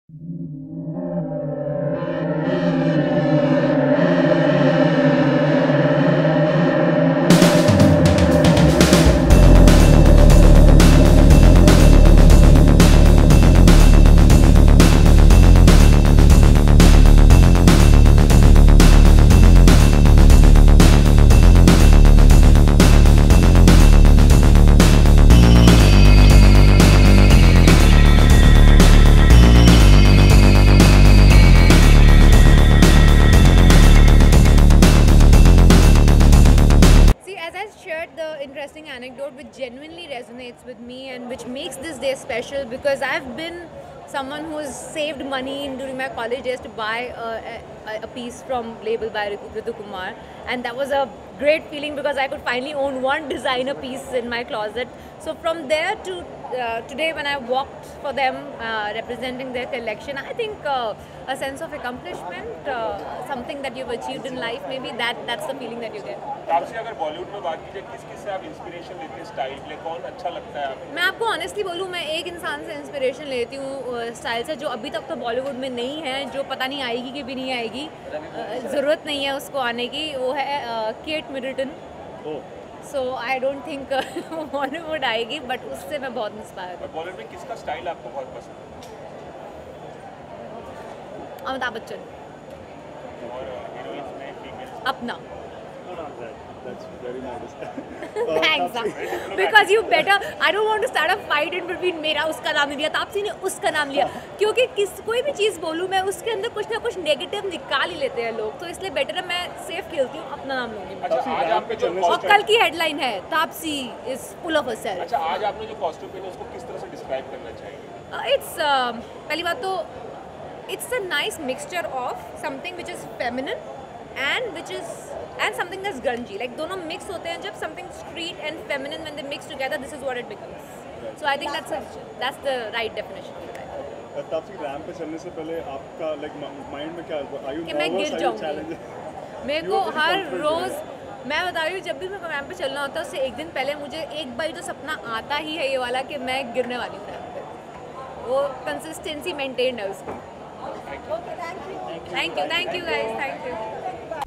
The interesting anecdote which genuinely resonates with me and which makes this day special, because I've been someone who has saved money during my college days to buy a piece from label by Ritu Kumar, and that was a great feeling because I could finally own one designer piece in my closet. So from there to today, when I walked for them representing their collection, I think a sense of accomplishment, something that you've achieved in life, maybe that's the feeling that you get. आपसे अगर बॉलीवुड में बात कीजिए, किस से आप inspiration लेते हैं स्टाइल के लिए, कौन अच्छा लगता है आपको? मैं आपको ऑनेस्टली बोलूँ, मैं एक इंसान से इंस्पिरेशन लेती हूँ स्टाइल से, जो अभी तक तो बॉलीवुड में नहीं है, जो पता नहीं आएगी कि भी नहीं आएगी, ज़रूरत नहीं है उसको आने की, वो है Kate Middleton. So I don't think Bollywood आएगी, बट उससे मैं बहुत इंस्पायर हूँ। बॉलीवुड में किसका स्टाइल आपको बहुत पसंद है? अमिताभ बच्चन। और हीरोइंस में फीमेल? अपना। That's very nice. Thanks. Because you better. I don't want to start a fight in between मेरा उसका नाम लिया, तापसी ने उसका नाम लिया, क्योंकि कोई भी चीज़ बोलूँ मैं उसके अंदर कुछ ना कुछ नेगेटिव निकाल ही लेते हैं लोग, तो इसलिए बेटर है मैं सेफ खेलती हूँ, अपना नाम लूँगी। अच्छा, आज आप पे जो और कल की हेडलाइन है, Taapsee is full of herself. अच्छा, आज आपने जो कॉस्ट्यूम पहना उसको किस तरह से डिस्क्राइब करना चाहिए? इट्स पहली बात तो it's a nice mixture of something which is feminine and something that's grungy, like दोनों mix होते हैं जब, something street and feminine, when they mix together, this is what it becomes. So I think that's the right definition. Taapsee ramp पे चलने से पहले आपका like mind में क्या are you कि मैं गिर जाऊंगी? मेरे को हर रोज, मैं बता रही हूँ, जब भी मैं रैंप पे चलना होता है उससे एक दिन पहले मुझे एक बार तो सपना आता ही है ये वाला कि मैं गिरने वाली हूँ रैंप पे। वो कंसिस्टेंसी मेंटेन है उसकी। Thank you guys, thank you.